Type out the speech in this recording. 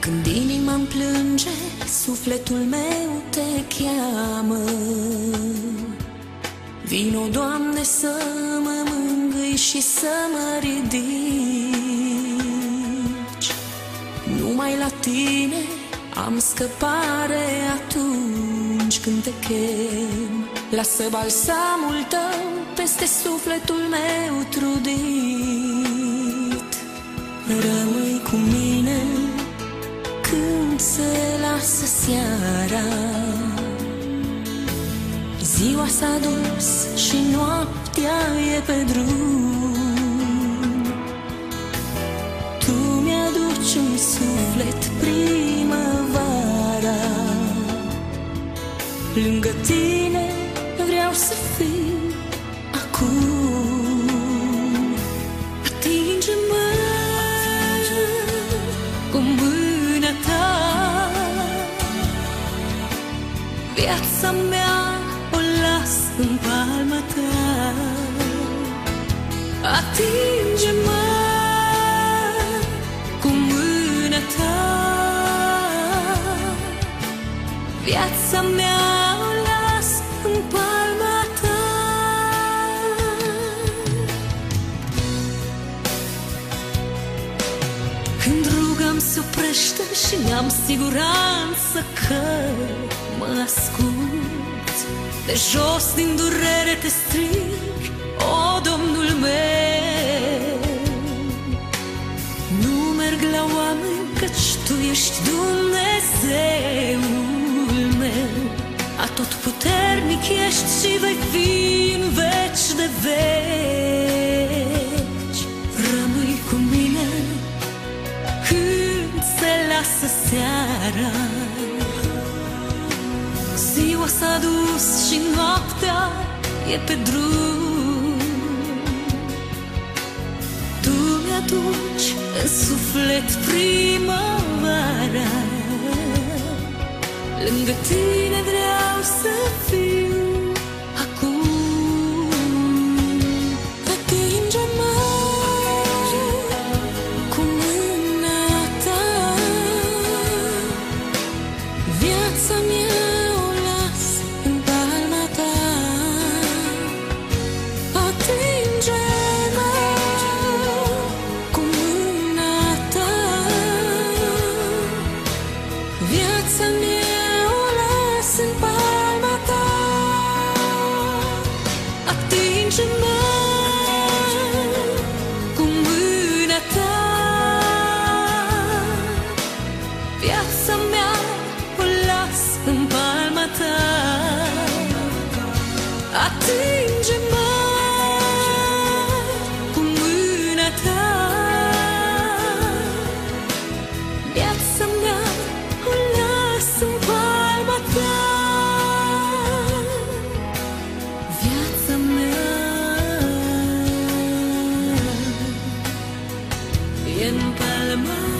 Când inima-mi plânge, sufletul meu te cheamă. Vino, Doamne, să mă mângâi și să mă ridici. Numai la Tine am scăpare atunci când te chem. Lasă balsamul Tău peste sufletul meu trudit. Rămâi cu mine când se lasă seara. Ziua s-a dus și noaptea e pe drum. Tu mi-aduci în suflet primăvara. Lângă Tine vreau să fiu acum. Atinge-mă cu mâna Ta. Viața mea o las în palma Ta. Atinge-mă cu mâna Ta. Viața mea o las în palma Ta. Când ruga-mi se oprește și am siguranță că mă ascult, de jos din durere te strig, o, Domnul meu. Nu merg la oameni, căci Tu ești Dumnezeul meu. Atotputernic ești și vei fi în veci de veci. Rămâi cu mine când se lasă seara. Ziua s-a dus și noaptea e pe drum. Tu mi-aduci în suflet primăvara. Lângă Tine vreau să fiu acum. Atinge-mă cu mâna Ta. Viața mea o las în palma Ta. Atinge-mă cu mâna Ta. Viața mea în palma Ta. Atinge-mă cu mâna Ta. Viața mea o las în palma Ta. Atinge-mă cu mâna Ta. Viața mea o las în palma Ta. E în palma